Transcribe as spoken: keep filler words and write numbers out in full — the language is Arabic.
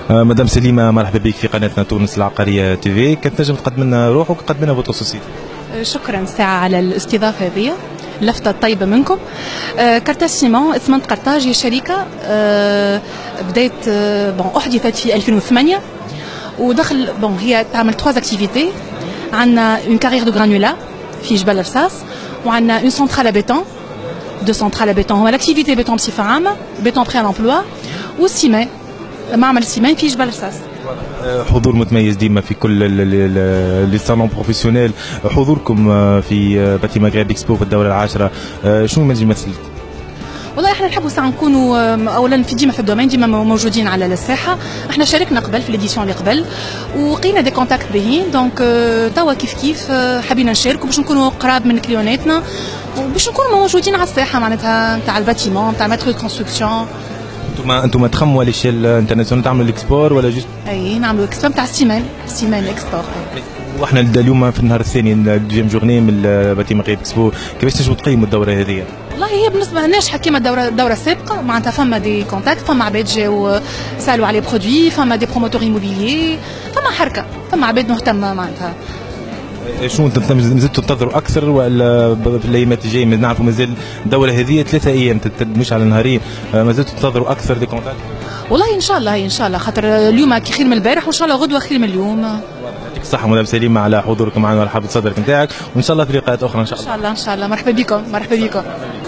مدام سليمة، مرحبا بك في قناتنا تونس العقارية تي في. كنت تنجم تقدم لنا روحك وتقدم لنا فوتو سوسيتي؟ شكرا ساعة على الاستضافة هذه، اللفتة الطيبة منكم. آه كارتاج سيمون اسمنت قرطاج هي شركة آه بدأت آه بون أحدثت في ألفين وثمانية، ودخل بون هي تعمل ثلاث اكتيفيتي. عندنا اون كارير دو غرانولا في جبل رصاص، وعندنا اون سنترال بيتون، دو سنترال بيتون. هما الاكتيفيتي بيتون بصفة عامة، بيتون بري لومبلوا، والسيمان معمل السيمان في جبل رصاص. حضور متميز ديما في كل لي صالون بروفيسيونيل. حضوركم في باتي مغرب اكسبو في الدوره العاشره شنو ما يمثل؟ والله احنا نحبوا ساعه نكونوا اولا في ديما في الدومين، ديما موجودين على الساحه. احنا شاركنا قبل في ليديسيون اللي قبل وقينا دي كونتاكت باهيين، دونك توا كيف كيف حبينا نشاركوا باش نكونوا قراب من كليوناتنا وباش نكونوا موجودين على الساحه معناتها نتاع الباتيمون نتاع ماترو كونستركسيون. انتم انتم تخموا على الشيل انترناسيونال تعملوا الاكسبور ولا جوست؟ اي نعملوا اكسبور نتاع السيمان، السيمان اكسبور. واحنا اليوم في النهار الثاني الدوزيام جورني من باتي مغرب اكسبو، كيفاش تنجموا تقيموا الدوره هذه؟ والله هي بالنسبه ناجحه كيما الدوره الدوره السابقه، معناتها فما دي كونتاكت، فما عباد جاو سالوا على برودوي، فما دي بروموتور ايموبيليي، فما حركه، فما عباد مهتمه معناتها. شنو مازلتوا تنتظروا اكثر ولا في الايامات الجايه؟ نعرفوا مازال الدوره هذه ثلاثه ايام مش على نهارين، مازلتوا تنتظروا اكثر دي كونتاكت؟ والله ان شاء الله، هي ان شاء الله، خاطر اليوم كي خير من البارح وان شاء الله غدوه خير من اليوم. يعطيك الصحه مدام سليمه على حضوركم معنا ورحب بصدرك نتاعك، وان شاء الله في لقاءات اخرى ان شاء الله. ان شاء الله ان شاء الله. مرحبا بكم، مرحبا بكم.